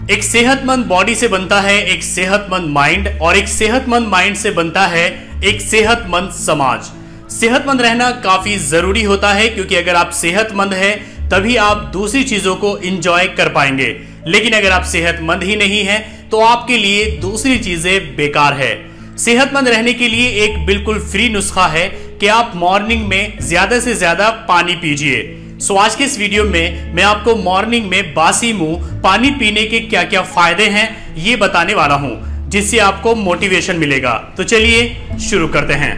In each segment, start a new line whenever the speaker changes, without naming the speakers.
एक सेहतमंद बॉडी से बनता है एक सेहतमंद माइंड, और एक सेहतमंद माइंड से बनता है एक सेहतमंद समाज। सेहतमंद रहना काफी जरूरी होता है, क्योंकि अगर आप सेहतमंद हैं तभी आप दूसरी चीजों को एंजॉय कर पाएंगे। लेकिन अगर आप सेहतमंद ही नहीं हैं तो आपके लिए दूसरी चीजें बेकार है। सेहतमंद रहने के लिए एक बिल्कुल फ्री नुस्खा है कि आप मॉर्निंग में ज्यादा से ज्यादा पानी पीजिए। सो आज के इस वीडियो में मैं आपको मॉर्निंग में बासी मुंह पानी पीने के क्या क्या फायदे हैं ये बताने वाला हूं, जिससे आपको मोटिवेशन मिलेगा। तो चलिए शुरू करते हैं।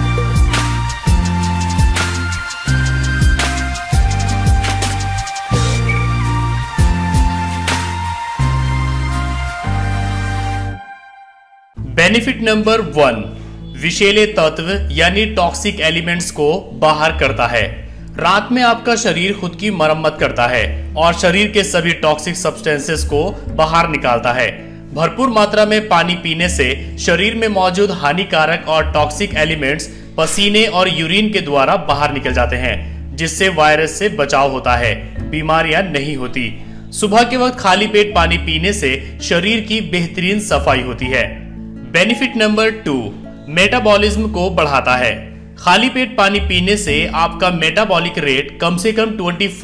बेनिफिट नंबर 1, विषैले तत्व यानी टॉक्सिक एलिमेंट्स को बाहर करता है। रात में आपका शरीर खुद की मरम्मत करता है और शरीर के सभी टॉक्सिक सब्सटेंसेस को बाहर निकालता है। भरपूर मात्रा में पानी पीने से शरीर में मौजूद हानिकारक और टॉक्सिक एलिमेंट्स पसीने और यूरिन के द्वारा बाहर निकल जाते हैं, जिससे वायरस से बचाव होता है, बीमारियां नहीं होती। सुबह के वक्त खाली पेट पानी पीने से शरीर की बेहतरीन सफाई होती है। बेनिफिट नंबर 2, मेटाबॉलिज्म को बढ़ाता है। खाली पेट पानी पीने से आपका मेटाबॉलिक रेट कम से कम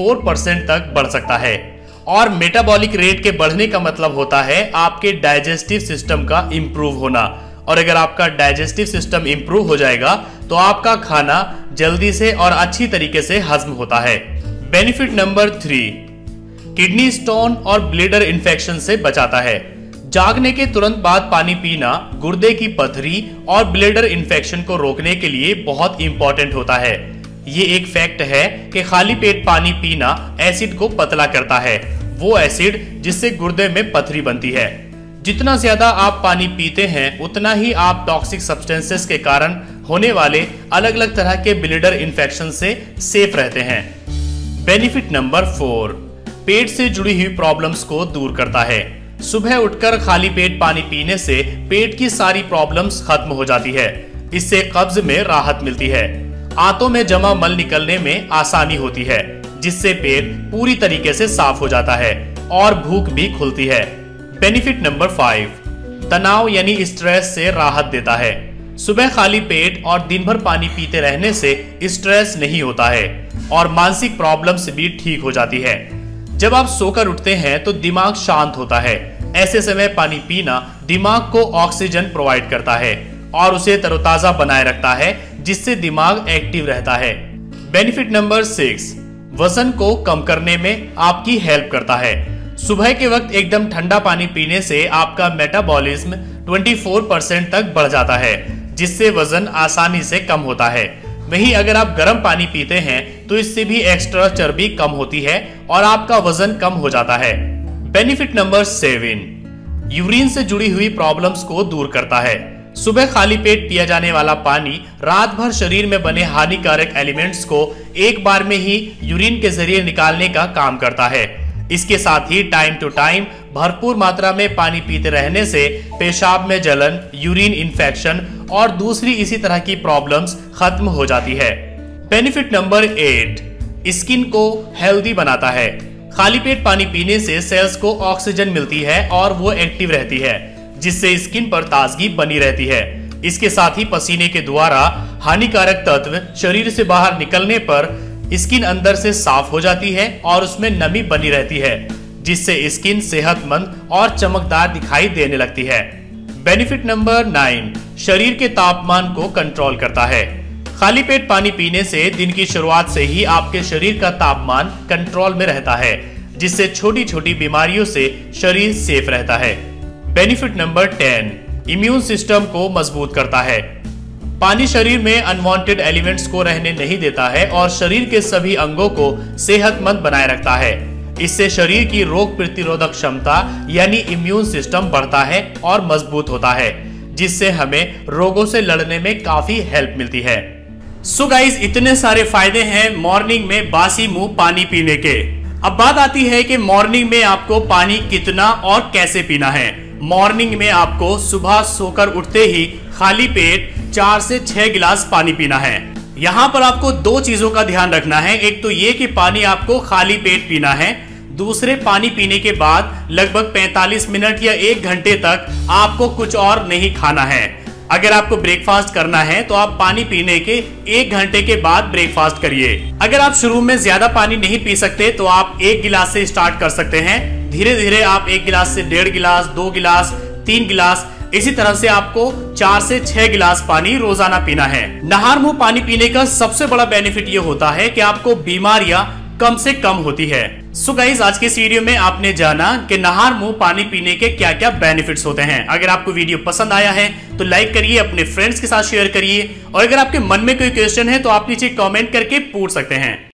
24% तक बढ़ सकता है, और मेटाबॉलिक रेट के बढ़ने का मतलब होता है आपके डाइजेस्टिव सिस्टम का इंप्रूव होना। और अगर आपका डाइजेस्टिव सिस्टम इंप्रूव हो जाएगा तो आपका खाना जल्दी से और अच्छी तरीके से हजम होता है। बेनिफिट नंबर 3, किडनी स्टोन और ब्लैडर इन्फेक्शन से बचाता है। जागने के तुरंत बाद पानी पीना गुर्दे की पथरी और ब्लैडर इन्फेक्शन को रोकने के लिए बहुत इंपॉर्टेंट होता है। ये एक फैक्ट है कि खाली पेट पानी पीना एसिड को पतला करता है, वो एसिड जिससे गुर्दे में पथरी बनती है। जितना ज्यादा आप पानी पीते हैं उतना ही आप टॉक्सिक सब्सटेंसेस के कारण होने वाले अलग अलग तरह के ब्लैडर इन्फेक्शन से सेफ रहते हैं। बेनिफिट नंबर 4, पेट से जुड़ी हुई प्रॉब्लम्स को दूर करता है। सुबह उठकर खाली पेट पानी पीने से पेट की सारी प्रॉब्लम्स खत्म हो जाती है। इससे कब्ज में राहत मिलती है, आंतों में जमा मल निकलने में आसानी होती है, जिससे पेट पूरी तरीके से साफ हो जाता है और भूख भी खुलती है। बेनिफिट नंबर 5, तनाव यानी स्ट्रेस से राहत देता है। सुबह खाली पेट और दिन भर पानी पीते रहने से स्ट्रेस नहीं होता है और मानसिक प्रॉब्लम्स भी ठीक हो जाती है। जब आप सोकर उठते हैं तो दिमाग शांत होता है। ऐसे समय पानी पीना दिमाग को ऑक्सीजन प्रोवाइड करता है और उसे तरोताजा बनाए रखता है, जिससे दिमाग एक्टिव रहता है। बेनिफिट नंबर 6, वजन को कम करने में आपकी हेल्प करता है। सुबह के वक्त एकदम ठंडा पानी पीने से आपका मेटाबॉलिज्म 24% तक बढ़ जाता है, जिससे वजन आसानी से कम होता है। वहीं अगर आप गर्म पानी पीते हैं तो इससे भी एक्स्ट्रा चर्बी कम होती है और आपका वजन कम हो जाता है। बेनिफिट नंबर 7, यूरिन से जुड़ी हुई प्रॉब्लम्स को दूर करता है। सुबह खाली पेट पिया जाने वाला पानी रात भर शरीर में बने हानिकारक एलिमेंट्स को एक बार में ही यूरिन के जरिए निकालने का काम करता है। इसके साथ ही टाइम टू टाइम भरपूर मात्रा में पानी पीते रहने से पेशाब में जलन, यूरिन इन्फेक्शन और दूसरी इसी तरह की प्रॉब्लम्स खत्म हो जाती है। बेनिफिट नंबर 8, स्किन को हेल्दी बनाता है। खाली पेट पानी पीने से सेल्स को ऑक्सीजन मिलती है और वो एक्टिव रहती है, जिससे स्किन पर ताजगी बनी रहती है। इसके साथ ही पसीने के द्वारा हानिकारक तत्व शरीर से बाहर निकलने पर स्किन अंदर से साफ हो जाती है और उसमें नमी बनी रहती है, जिससे स्किन सेहतमंद और चमकदार दिखाई देने लगती है। बेनिफिट नंबर 9, शरीर के तापमान को कंट्रोल करता है। खाली पेट पानी पीने से दिन की शुरुआत से ही आपके शरीर का तापमान कंट्रोल में रहता है, जिससे छोटी छोटी बीमारियों से शरीर सेफ रहता है। बेनिफिट नंबर 10, इम्यून सिस्टम को मजबूत करता है। पानी शरीर में अनवांटेड एलिमेंट्स को रहने नहीं देता है और शरीर के सभी अंगों को सेहतमंद बनाए रखता है। इससे शरीर की रोग प्रतिरोधक क्षमता यानी इम्यून सिस्टम बढ़ता है और मजबूत होता है, जिससे हमें रोगों से लड़ने में काफी हेल्प मिलती है। सो गाइस, इतने सारे फायदे हैं मॉर्निंग में बासी मुंह पानी पीने के। अब बात आती है कि मॉर्निंग में आपको पानी कितना और कैसे पीना है। मॉर्निंग में आपको सुबह सोकर उठते ही खाली पेट 4 से 6 गिलास पानी पीना है। यहाँ पर आपको 2 चीजों का ध्यान रखना है। एक तो ये कि पानी आपको खाली पेट पीना है, दूसरे पानी पीने के बाद लगभग 45 मिनट या 1 घंटे तक आपको कुछ और नहीं खाना है। अगर आपको ब्रेकफास्ट करना है तो आप पानी पीने के 1 घंटे के बाद ब्रेकफास्ट करिए। अगर आप शुरू में ज्यादा पानी नहीं पी सकते तो आप 1 गिलास से स्टार्ट कर सकते हैं। धीरे धीरे आप 1 गिलास से 1.5 गिलास, 2 गिलास, 3 गिलास, इसी तरह से आपको 4 से 6 गिलास पानी रोजाना पीना है। नहर मुंह पानी पीने का सबसे बड़ा बेनिफिट ये होता है कि आपको बीमारियां कम से कम होती है। सो गाइस, आज के इस वीडियो में आपने जाना कि नहर मुंह पानी पीने के क्या क्या बेनिफिट्स होते हैं। अगर आपको वीडियो पसंद आया है तो लाइक करिए, अपने फ्रेंड्स के साथ शेयर करिए, और अगर आपके मन में कोई क्वेश्चन है तो आप नीचे कमेंट करके पूछ सकते हैं।